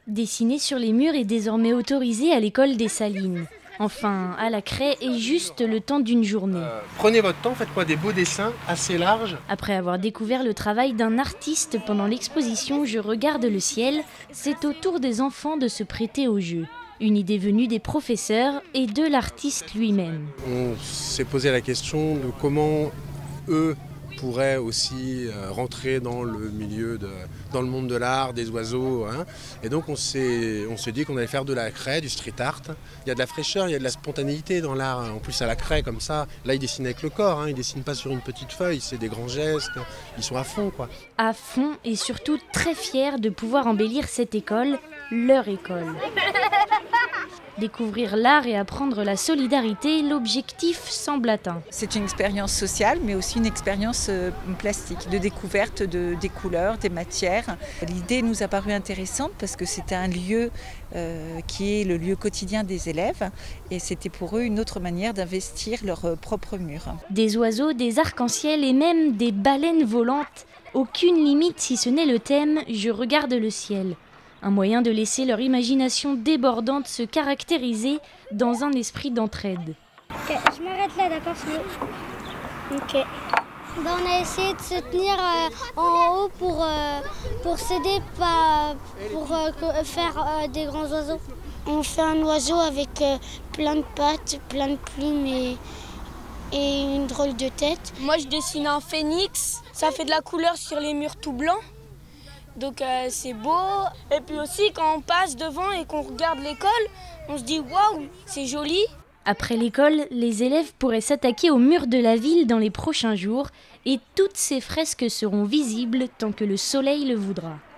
Dessiner sur les murs est désormais autorisé à l'école des Salines. Enfin, à la craie et juste le temps d'une journée. Prenez votre temps, faites-moi des beaux dessins assez larges. Après avoir découvert le travail d'un artiste pendant l'exposition Je regarde le ciel, c'est au tour des enfants de se prêter au jeu. Une idée venue des professeurs et de l'artiste lui-même. On s'est posé la question de comment eux pourraient aussi rentrer dans le milieu, dans le monde de l'art, des oiseaux. Hein. Et donc on s'est dit qu'on allait faire de la craie, du street art. Il y a de la fraîcheur, il y a de la spontanéité dans l'art. En plus à la craie comme ça, là ils dessinent avec le corps, hein. Ils ne dessinent pas sur une petite feuille, c'est des grands gestes, ils sont à fond quoi. À fond et surtout très fiers de pouvoir embellir cette école, leur école. Découvrir l'art et apprendre la solidarité, l'objectif semble atteint. C'est une expérience sociale, mais aussi une expérience plastique, de découverte des couleurs, des matières. L'idée nous a paru intéressante parce que c'était un lieu qui est le lieu quotidien des élèves et c'était pour eux une autre manière d'investir leur propre mur. Des oiseaux, des arcs-en-ciel et même des baleines volantes. Aucune limite si ce n'est le thème « Je regarde le ciel ». Un moyen de laisser leur imagination débordante se caractériser dans un esprit d'entraide. Ok, je m'arrête là, d'accord, ok. Ben, on a essayé de se tenir en haut pour s'aider, pour faire des grands oiseaux. On fait un oiseau avec plein de pattes, plein de plumes et une drôle de tête. Moi, je dessine un phénix. Ça fait de la couleur sur les murs tout blancs. Donc c'est beau. Et puis aussi quand on passe devant et qu'on regarde l'école, on se dit waouh, c'est joli. Après l'école, les élèves pourraient s'attaquer aux murs de la ville dans les prochains jours et toutes ces fresques seront visibles tant que le soleil le voudra.